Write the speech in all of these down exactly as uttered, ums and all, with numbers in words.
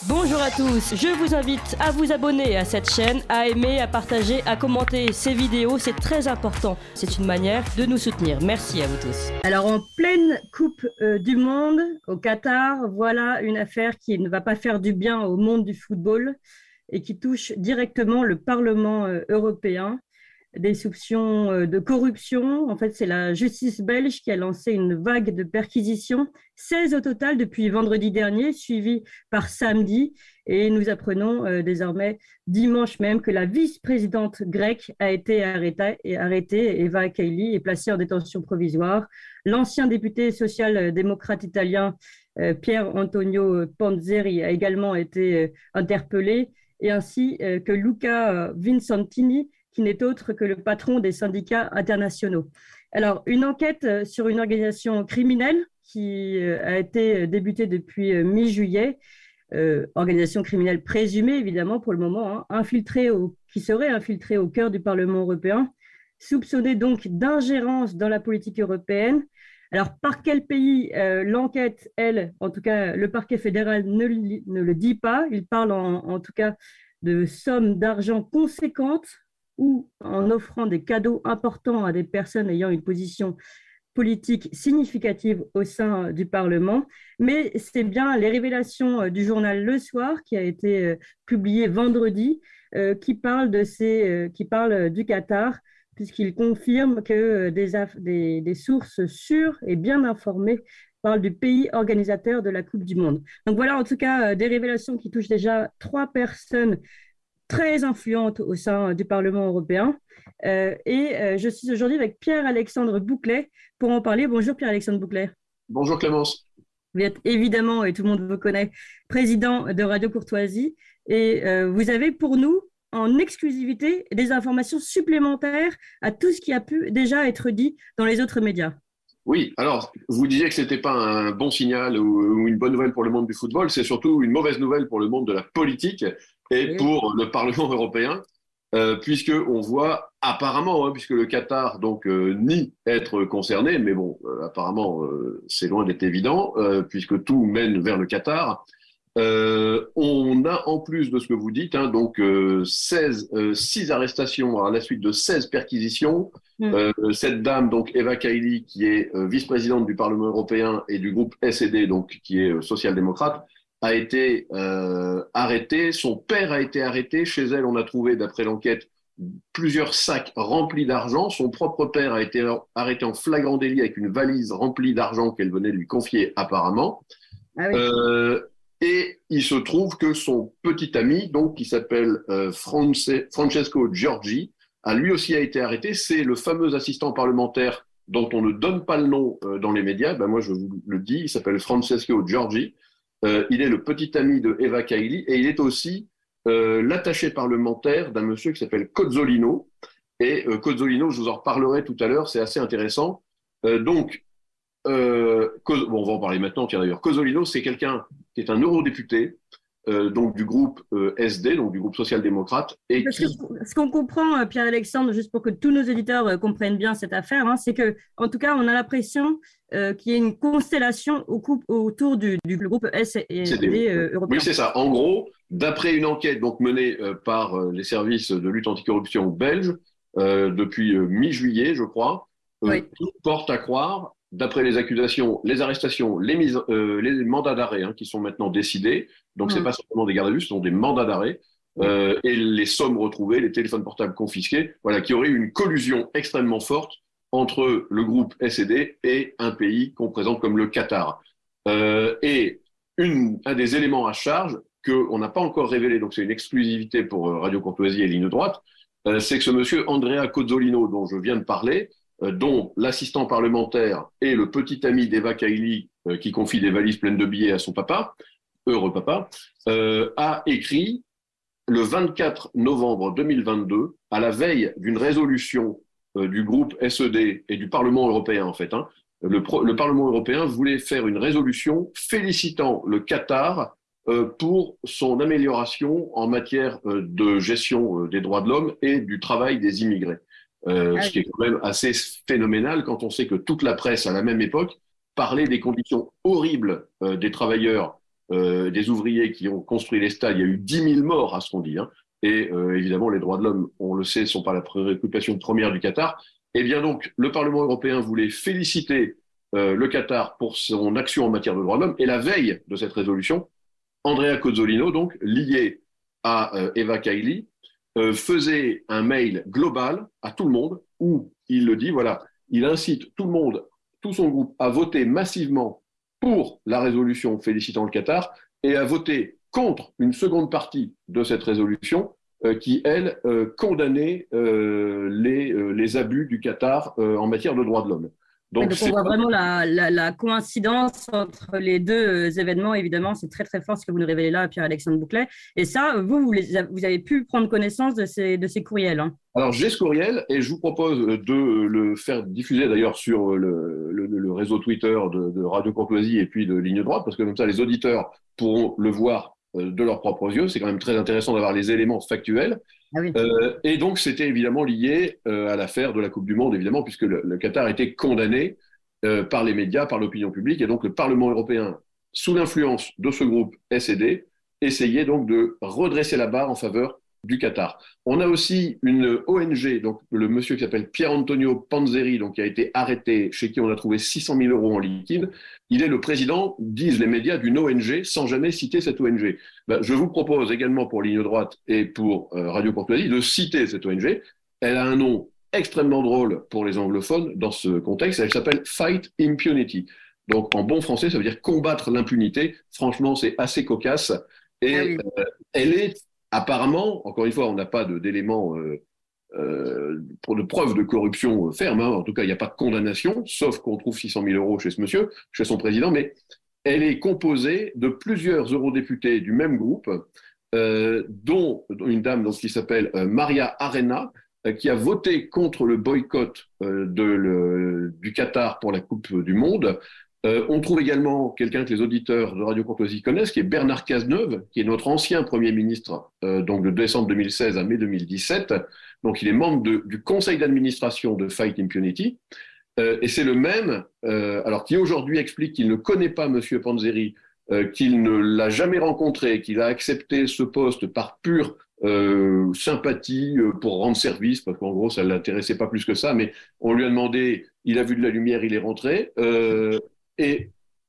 Bonjour à tous, je vous invite à vous abonner à cette chaîne, à aimer, à partager, à commenter ces vidéos, c'est très important. C'est une manière de nous soutenir. Merci à vous tous. Alors en pleine Coupe euh, du Monde au Qatar, voilà une affaire qui ne va pas faire du bien au monde du football et qui touche directement le Parlement euh, européen. Des soupçons euh, de corruption. En fait, c'est la justice belge qui a lancé une vague de perquisitions, seize au total depuis vendredi dernier, suivi par samedi. Et nous apprenons euh, désormais dimanche même que la vice-présidente grecque a été arrêtée, et arrêtée. Eva Kaili est placée en détention provisoire. L'ancien député social-démocrate italien euh, Pier Antonio Panzeri a également été euh, interpellé, et ainsi euh, que Luca Vincentini, qui n'est autre que le patron des syndicats internationaux. Alors, une enquête sur une organisation criminelle qui a été débutée depuis mi-juillet, euh, organisation criminelle présumée, évidemment, pour le moment, hein, infiltrée au, qui serait infiltrée au cœur du Parlement européen, soupçonnée donc d'ingérence dans la politique européenne. Alors, par quel pays euh, l'enquête, elle, en tout cas, le parquet fédéral ne, ne le dit pas. Il parle en, en tout cas de sommes d'argent conséquentes ou en offrant des cadeaux importants à des personnes ayant une position politique significative au sein du Parlement. Mais c'est bien les révélations du journal Le Soir, qui a été publié vendredi, euh, qui parle de ces, euh, qui parle du Qatar, puisqu'il confirme que des, des, des sources sûres et bien informées parlent du pays organisateur de la Coupe du Monde. Donc voilà, en tout cas, des révélations qui touchent déjà trois personnes très influente au sein du Parlement européen. Euh, et euh, je suis aujourd'hui avec Pierre-Alexandre Bouclet pour en parler. Bonjour Pierre-Alexandre Bouclet. Bonjour Clémence. Vous êtes évidemment, et tout le monde vous connaît, président de Radio Courtoisie. Et euh, vous avez pour nous, en exclusivité, des informations supplémentaires à tout ce qui a pu déjà être dit dans les autres médias. Oui, alors, vous disiez que ce n'était pas un bon signal ou, ou une bonne nouvelle pour le monde du football, c'est surtout une mauvaise nouvelle pour le monde de la politique et Oui. pour le Parlement européen, euh, puisqu'on voit apparemment, hein, puisque le Qatar donc euh, nie être concerné, mais bon, euh, apparemment, euh, c'est loin d'être évident, euh, puisque tout mène vers le Qatar. Euh, on a, en plus de ce que vous dites, hein, donc euh, seize, euh, six arrestations à la suite de seize perquisitions. Mm. Euh, cette dame, donc Eva Kaili, qui est euh, vice-présidente du Parlement européen et du groupe S et D, donc qui est euh, social-démocrate, a été euh, arrêtée. Son père a été arrêté. Chez elle, on a trouvé, d'après l'enquête, plusieurs sacs remplis d'argent. Son propre père a été arrêté en flagrant délit avec une valise remplie d'argent qu'elle venait lui confier apparemment. Ah oui. Euh, Et il se trouve que son petit ami, donc qui s'appelle euh, France, Francesco Giorgi, a lui aussi a été arrêté. C'est le fameux assistant parlementaire dont on ne donne pas le nom euh, dans les médias. Ben moi, je vous le dis, il s'appelle Francesco Giorgi. Euh, il est le petit ami de Eva Kaili et il est aussi euh, l'attaché parlementaire d'un monsieur qui s'appelle Cozzolino. Et euh, Cozzolino, je vous en reparlerai tout à l'heure, c'est assez intéressant. Euh, donc, Euh, bon, on va en parler maintenant, tiens d'ailleurs. Cozzolino, c'est quelqu'un qui est un eurodéputé, euh, donc du groupe euh, S D, donc du groupe social-démocrate. Et Parce qui... que, ce qu'on comprend, Pierre-Alexandre, juste pour que tous nos éditeurs euh, comprennent bien cette affaire, hein, c'est que, en tout cas, on a l'impression euh, qu'il y a une constellation au coup, autour du, du groupe S et D euh, européen. Oui, c'est ça. En gros, d'après une enquête donc menée euh, par euh, les services de lutte anticorruption belges euh, depuis euh, mi-juillet, je crois, euh, oui. Tout porte à croire. D'après les accusations, les arrestations, les, mises, euh, les mandats d'arrêt hein, qui sont maintenant décidés, donc mmh. c'est pas simplement des gardes à vue, ce sont des mandats d'arrêt, euh, et les sommes retrouvées, les téléphones portables confisqués, voilà, qui aurait eu une collusion extrêmement forte entre le groupe S et D et un pays qu'on présente comme le Qatar. Euh, et une, un des éléments à charge qu'on n'a pas encore révélé, donc c'est une exclusivité pour Radio Courtoisie et Ligne Droite, euh, c'est que ce monsieur Andrea Cozzolino dont je viens de parler, dont l'assistant parlementaire et le petit ami d'Eva Kaili, euh, qui confie des valises pleines de billets à son papa, heureux papa, euh, a écrit le vingt-quatre novembre deux mille vingt-deux, à la veille d'une résolution euh, du groupe S E D et du Parlement européen en fait, hein, le, le Parlement européen voulait faire une résolution félicitant le Qatar euh, pour son amélioration en matière euh, de gestion euh, des droits de l'homme et du travail des immigrés. Euh, ce qui est quand même assez phénoménal quand on sait que toute la presse à la même époque parlait des conditions horribles euh, des travailleurs euh, des ouvriers qui ont construit les stades. Il y a eu dix mille morts, à ce qu'on dit. Hein. Et euh, évidemment, les droits de l'homme, on le sait, ne sont pas la préoccupation première du Qatar. Et bien donc, le Parlement européen voulait féliciter euh, le Qatar pour son action en matière de droits de l'homme. Et la veille de cette résolution, Andrea Cozzolino, donc lié à euh, Eva Kaili, euh, faisait un mail global à tout le monde où il le dit, voilà, il incite tout le monde, tout son groupe, à voter massivement pour la résolution félicitant le Qatar et à voter contre une seconde partie de cette résolution euh, qui, elle, euh, condamnait euh, les, euh, les abus du Qatar euh, en matière de droits de l'homme. Donc, donc on voit vraiment la, la, la coïncidence entre les deux événements. Évidemment, c'est très très fort ce que vous nous révélez là, Pierre-Alexandre Bouclet. Et ça, vous, vous, les, vous avez pu prendre connaissance de ces, de ces courriels. Hein. Alors, j'ai ce courriel et je vous propose de le faire diffuser d'ailleurs sur le, le, le réseau Twitter de, de Radio Courtoisie et puis de Ligne Droite, parce que comme ça, les auditeurs pourront le voir de leurs propres yeux. C'est quand même très intéressant d'avoir les éléments factuels. Ah oui. euh, et donc, c'était évidemment lié euh, à l'affaire de la Coupe du Monde, évidemment, puisque le, le Qatar était condamné euh, par les médias, par l'opinion publique. Et donc, le Parlement européen, sous l'influence de ce groupe S et D, essayait donc de redresser la barre en faveur du Qatar. On a aussi une O N G, donc le monsieur qui s'appelle Pier Antonio Panzeri, donc qui a été arrêté, chez qui on a trouvé six cent mille euros en liquide. Il est le président, disent les médias, d'une O N G, sans jamais citer cette O N G. Ben, je vous propose également pour Ligne Droite et pour euh, Radio Courtoisie de citer cette O N G. Elle a un nom extrêmement drôle pour les anglophones dans ce contexte. Elle s'appelle Fight Impunity. Donc en bon français, ça veut dire combattre l'impunité. Franchement, c'est assez cocasse. Et ah oui. euh, elle est apparemment, encore une fois, on n'a pas d'éléments euh, euh, pour de preuves de corruption ferme. Hein. En tout cas, il n'y a pas de condamnation, sauf qu'on trouve six cent mille euros chez ce monsieur, chez son président. Mais elle est composée de plusieurs eurodéputés du même groupe, euh, dont une dame donc, qui s'appelle euh, Maria Arena, euh, qui a voté contre le boycott euh, de le, du Qatar pour la Coupe du Monde. Euh, on trouve également quelqu'un que les auditeurs de Radio Courtoisie connaissent, qui est Bernard Cazeneuve, qui est notre ancien Premier ministre, euh, donc de décembre deux mille seize à mai deux mille dix-sept. Donc, il est membre de, du conseil d'administration de Fight Impunity. Euh, et c'est le même, euh, alors qui aujourd'hui explique qu'il ne connaît pas M. Panzeri, euh, qu'il ne l'a jamais rencontré, qu'il a accepté ce poste par pure euh, sympathie euh, pour rendre service, parce qu'en gros, ça ne l'intéressait pas plus que ça, mais on lui a demandé, il a vu de la lumière, il est rentré. Euh, Et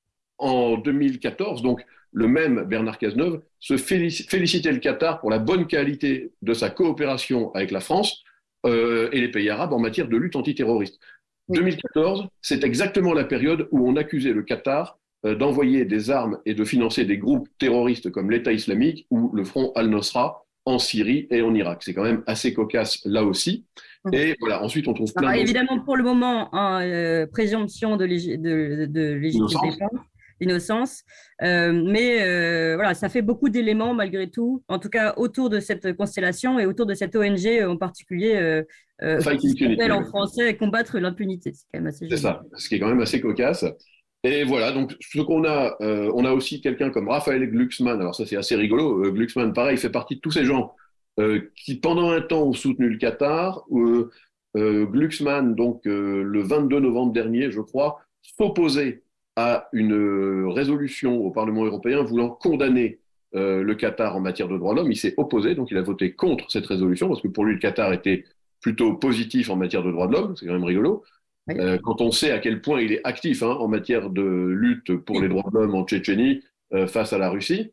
en deux mille quatorze, donc, le même Bernard Cazeneuve se félic- félicitait le Qatar pour la bonne qualité de sa coopération avec la France euh, et les pays arabes en matière de lutte antiterroriste. Oui. deux mille quatorze, c'est exactement la période où on accusait le Qatar euh, d'envoyer des armes et de financer des groupes terroristes comme l'État islamique ou le Front Al-Nosra en Syrie et en Irak. C'est quand même assez cocasse là aussi. Et voilà, ensuite on trouve plein Alors, évidemment, pour le moment, hein, euh, présomption de, lég- de, de légitime défense, d'innocence, euh, mais euh, voilà, ça fait beaucoup d'éléments malgré tout, en tout cas autour de cette constellation et autour de cette O N G en particulier, euh, euh, qui s'appelle en français combattre l'impunité. C'est quand même assez C'est ça, ce qui est quand même assez cocasse. Et voilà, donc ce qu'on a, euh, on a aussi quelqu'un comme Raphaël Glucksmann. Alors ça c'est assez rigolo. Euh, Glucksmann, pareil, fait partie de tous ces gens euh, qui pendant un temps ont soutenu le Qatar. Euh, euh, Glucksmann, donc euh, le vingt-deux novembre dernier, je crois, s'opposait à une euh, résolution au Parlement européen voulant condamner euh, le Qatar en matière de droits de l'homme. Il s'est opposé, donc il a voté contre cette résolution parce que pour lui le Qatar était plutôt positif en matière de droits de l'homme. C'est quand même rigolo. Oui. Euh, quand on sait à quel point il est actif hein, en matière de lutte pour les droits de l'homme en Tchétchénie euh, face à la Russie.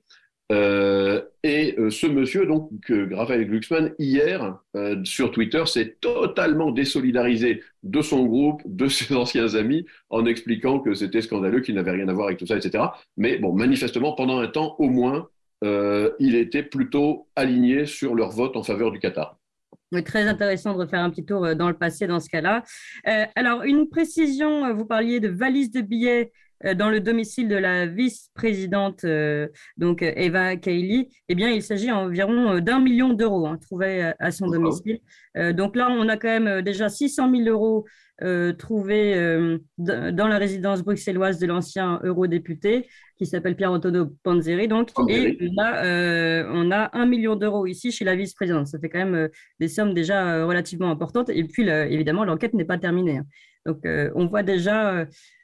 Euh, et euh, ce monsieur, donc, euh, Raphaël Glucksmann, hier, euh, sur Twitter, s'est totalement désolidarisé de son groupe, de ses anciens amis, en expliquant que c'était scandaleux, qu'il n'avait rien à voir avec tout ça, et cetera. Mais bon, manifestement, pendant un temps, au moins, euh, il était plutôt aligné sur leur vote en faveur du Qatar. Oui, très intéressant de refaire un petit tour dans le passé dans ce cas-là. Euh, alors, une précision, vous parliez de valise de billets euh, dans le domicile de la vice-présidente, euh, donc Eva Kaili. Eh bien, il s'agit environ d'un million d'euros hein, trouvés à son domicile. Euh, donc là, on a quand même déjà six cent mille euros euh, trouvés euh, dans la résidence bruxelloise de l'ancien eurodéputé qui s'appelle Pier Antonio Panzeri. Donc, et là, euh, on a un million d'euros ici chez la vice-présidente. Ça fait quand même euh, des sommes déjà euh, relativement importantes. Et puis, le, évidemment, l'enquête n'est pas terminée. Hein. Donc, euh, on voit déjà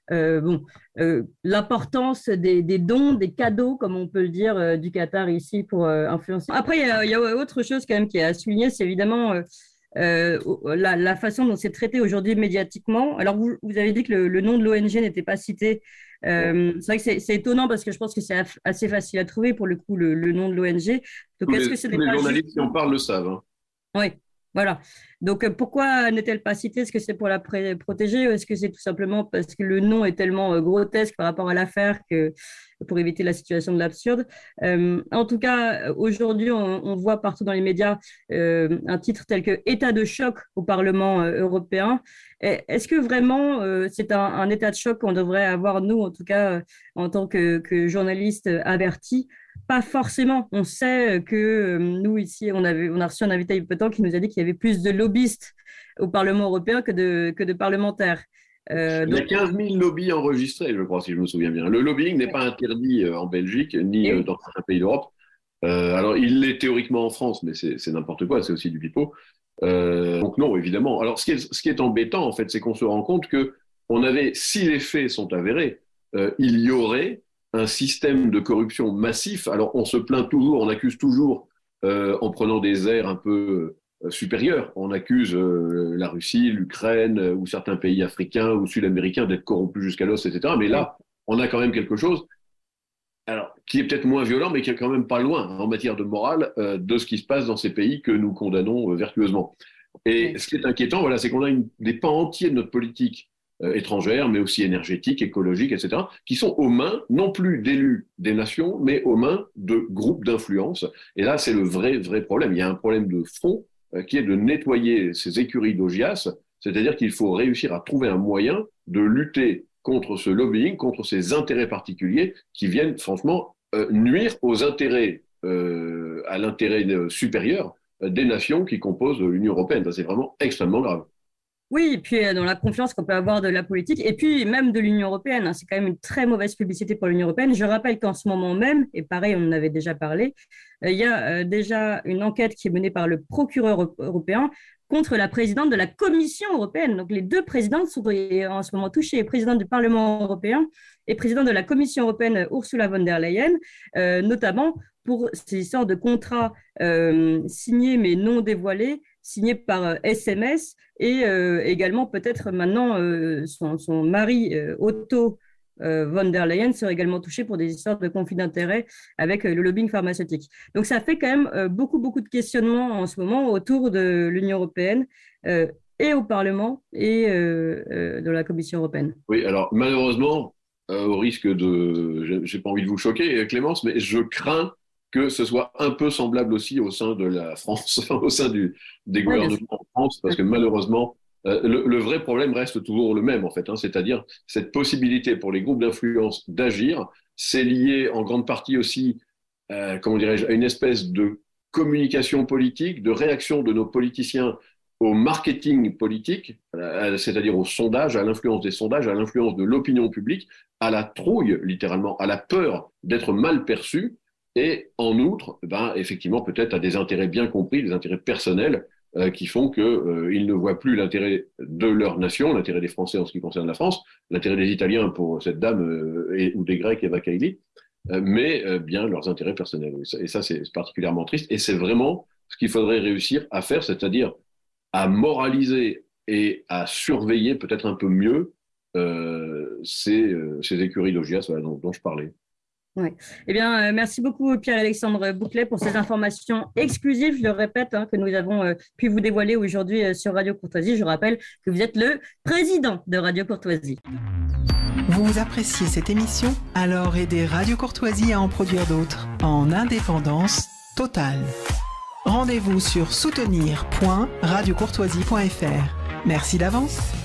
euh, bon, euh, l'importance des, des dons, des cadeaux, comme on peut le dire, euh, du Qatar ici pour euh, influencer. Après, il y, a, il y a autre chose quand même qui est à souligner, c'est évidemment euh, euh, la, la façon dont c'est traité aujourd'hui médiatiquement. Alors, vous, vous avez dit que le, le nom de l'O N G n'était pas cité. Euh, c'est vrai que c'est, c'est étonnant parce que je pense que c'est assez facile à trouver pour le coup le, le nom de l'O N G. Donc, tous est-ce les, que ce tous n'est les pas journalistes juste... qui en parlent le savent. Hein. Oui, voilà. Donc, euh, pourquoi n'est-elle pas citée? Est-ce que c'est pour la pré- protéger ou est-ce que c'est tout simplement parce que le nom est tellement euh, grotesque par rapport à l'affaire que pour éviter la situation de l'absurde? Euh, en tout cas, aujourd'hui, on, on voit partout dans les médias euh, un titre tel que État de choc au Parlement euh, européen. Et est-ce que vraiment euh, c'est un, un état de choc qu'on devrait avoir, nous, en tout cas, euh, en tant que, que journalistes avertis? Pas forcément. On sait que euh, nous, ici, on, avait, on a reçu un invité il y a peu de temps qui nous a dit qu'il y avait plus de lobbyistes au Parlement européen que de, que de parlementaires. Euh, Il y a donc, quinze mille lobbies enregistrés, je crois, si je me souviens bien. Le lobbying n'est pas interdit euh, en Belgique ni et euh, oui. dans certains pays d'Europe. Euh, alors, il l'est théoriquement en France, mais c'est c'est n'importe quoi, c'est aussi du pipeau. Euh, donc non, évidemment. Alors, ce qui est, ce qui est embêtant, en fait, c'est qu'on se rend compte que on avait, si les faits sont avérés, euh, il y aurait un système de corruption massif. Alors, on se plaint toujours, on accuse toujours, euh, en prenant des airs un peu euh, supérieurs. On accuse euh, la Russie, l'Ukraine euh, ou certains pays africains ou sud-américains d'être corrompus jusqu'à l'os, et cetera. Mais Oui. là, on a quand même quelque chose alors, qui est peut-être moins violent, mais qui est quand même pas loin en matière de morale euh, de ce qui se passe dans ces pays que nous condamnons euh, vertueusement. Et Oui. ce qui est inquiétant, voilà, c'est qu'on a une, des pans entiers de notre politique euh, étrangère, mais aussi énergétique, écologique, et cetera, qui sont aux mains, non plus d'élus des nations, mais aux mains de groupes d'influence. Et là, c'est le vrai, vrai problème. Il y a un problème de fond euh, qui est de nettoyer ces écuries d'Augias, c'est-à-dire qu'il faut réussir à trouver un moyen de lutter contre ce lobbying, contre ces intérêts particuliers qui viennent franchement euh, nuire aux intérêts, euh, à l'intérêt euh, supérieur euh, des nations qui composent l'Union européenne. Ça, c'est vraiment extrêmement grave. Oui, et puis euh, dans la confiance qu'on peut avoir de la politique, et puis même de l'Union européenne, hein, c'est quand même une très mauvaise publicité pour l'Union européenne. Je rappelle qu'en ce moment même, et pareil, on en avait déjà parlé, euh, il y a euh, déjà une enquête qui est menée par le procureur européen contre la présidente de la Commission européenne. Donc les deux présidentes sont en ce moment touchées, présidente du Parlement européen et présidente de la Commission européenne Ursula von der Leyen, euh, notamment pour ces histoires de contrats euh, signés mais non dévoilés, signés par euh, S M S, et euh, également peut-être maintenant euh, son, son mari euh, Otto euh, von der Leyen serait également touché pour des histoires de conflits d'intérêts avec euh, le lobbying pharmaceutique. Donc ça fait quand même euh, beaucoup, beaucoup de questionnements en ce moment autour de l'Union européenne euh, et au Parlement et euh, euh, de la Commission européenne. Oui, alors malheureusement, euh, au risque de... J'ai j'ai pas envie de vous choquer, Clémence, mais je crains que ce soit un peu semblable aussi au sein de la France, au sein du, des Oui, bien sûr. gouvernements en France, parce que malheureusement, euh, le, le vrai problème reste toujours le même, en fait, hein, c'est-à-dire cette possibilité pour les groupes d'influence d'agir, c'est lié en grande partie aussi, euh, comment dirais-je, à une espèce de communication politique, de réaction de nos politiciens au marketing politique, euh, c'est-à-dire au sondage, à l'influence des sondages, à l'influence de l'opinion publique, à la trouille, littéralement, à la peur d'être mal perçu, et en outre, ben, effectivement, peut-être à des intérêts bien compris, des intérêts personnels euh, qui font qu'ils euh, ne voient plus l'intérêt de leur nation, l'intérêt des Français en ce qui concerne la France, l'intérêt des Italiens pour cette dame euh, et, ou des Grecs, Eva Kaili, euh, mais euh, bien leurs intérêts personnels. Et ça, c'est particulièrement triste. Et c'est vraiment ce qu'il faudrait réussir à faire, c'est-à-dire à moraliser et à surveiller peut-être un peu mieux euh, ces, euh, ces écuries d'Augias voilà, dont, dont je parlais. Oui. Eh bien, euh, merci beaucoup Pierre-Alexandre Bouclet pour ces informations exclusives, je le répète, hein, que nous avons euh, pu vous dévoiler aujourd'hui euh, sur Radio Courtoisie. Je rappelle que vous êtes le président de Radio Courtoisie. Vous appréciez cette émission? Alors aidez Radio Courtoisie à en produire d'autres en indépendance totale. Rendez-vous sur soutenir point radio courtoisie point f r. Merci d'avance.